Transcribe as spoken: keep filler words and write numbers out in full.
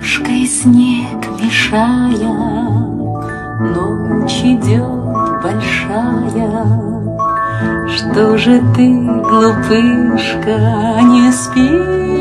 ладошкой снег мешая, ночь идет большая. Что же ты, глупышка, не спишь?